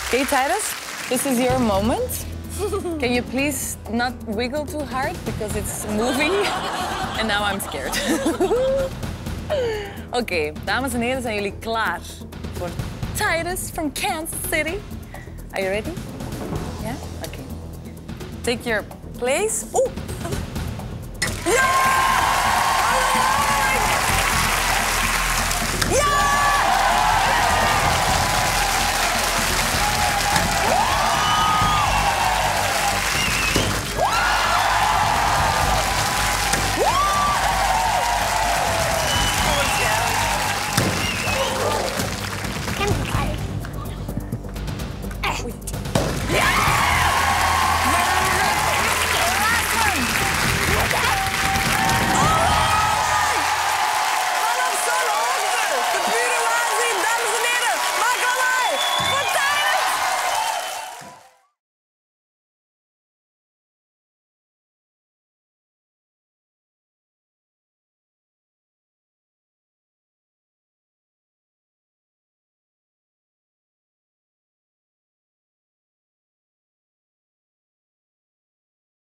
Okay, Titus, this is your moment. Can you please not wiggle too hard because it's moving? And now I'm scared. Oké, dames en heren, zijn jullie klaar voor Titus from Kansas City? Are you ready? Yeah? Okay. Take your place. Oeh!